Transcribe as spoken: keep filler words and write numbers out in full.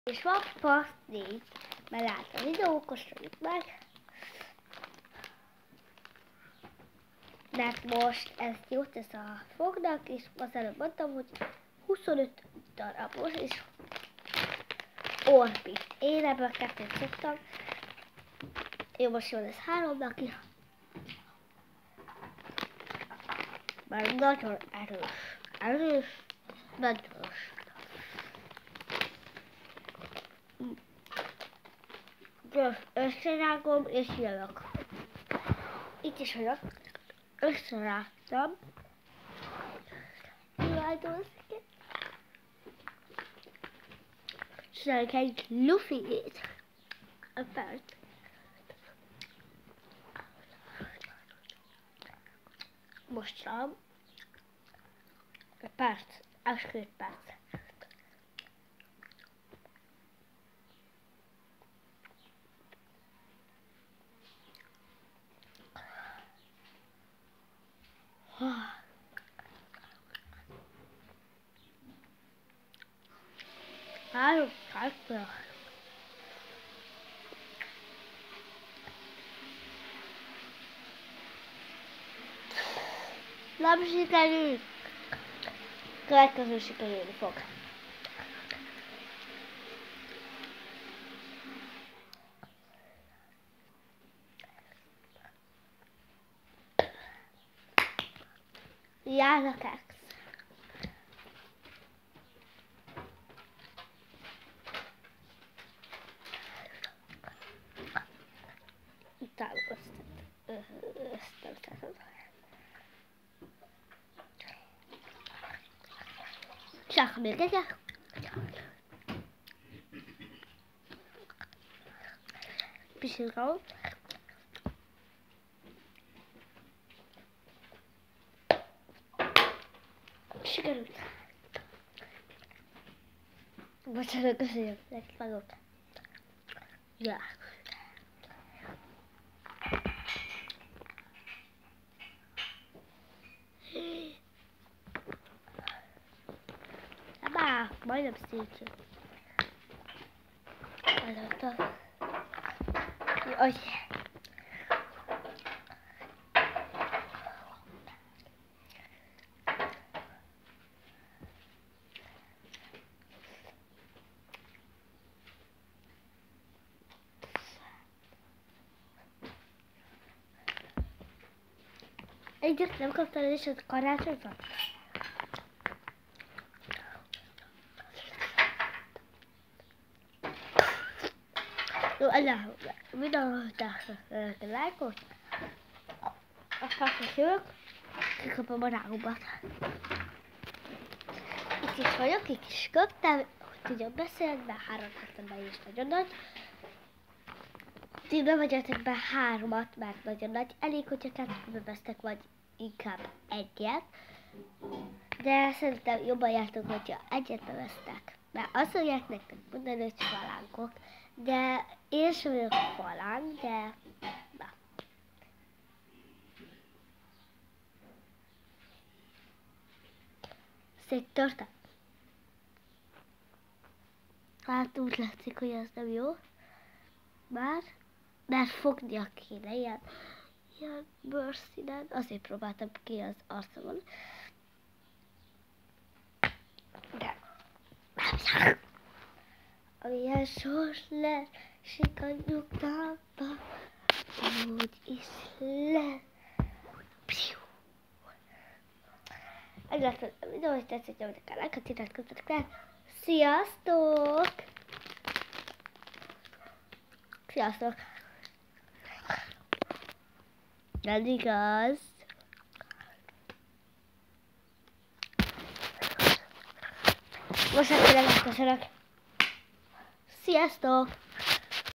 És van part négy, mert lát a videókos meg. De hát most ezt jót tesz a fognak, és az előbb mondtam, hogy huszonöt darabos, és Orbit. Én ebből kettőt szoktam. Jó, most jól lesz három neki. Már nagyon erős. Erős. Nagyon erős. Most összerágom, és jövök. Itt is vagyok. Összerágtam. Tulajdonképpen. Csináljuk egy lufigét. A perc. Most rám. A perc. Az két perc. Három percre. Nem sikerült. Következő sikerülni fog. Jár a keksz. Utána összeteszem. Csak még egyek. Pisilgálom. Sikerült. Bocsánat, köszönjük neki maguk. Ja. Bá, majdnem szétjön. Előttem. Jaj. Egyet nem kaptál és a karácsonyra? Jó, ennyi videót lájkot. Aztán jövök, kikapom a rágomat. Itt is vagyok, itt is köptem, hogy tudjak beszélni, de három percben is nagyon nagy. Ti bevegyetek be háromat, mert nagyon nagy. Elég, hogyha kettőbe vesztek, vagy inkább egyet. De szerintem jobban jártok, hogyha egyet bevesztek. Mert azt mondják nektek mondani, hogy falánkok. De én sem vagyok falánk, de... Na. Széttörtem. Hát úgy látszik, hogy ez nem jó. Már, mert fognia kéne ilyen, ilyen bőrszínen. Azért próbáltam ki az arcomon. De nem. Amilyen sors lesz, sikadjuk tápa, úgy is lesz. Meglátod a videó, hogy tetszett, nyomjatok el lájkot, iratkozzatok fel. Sziasztok! Sziasztok! Nem igaz. Most már tényleg megköszönök. Sziasztok!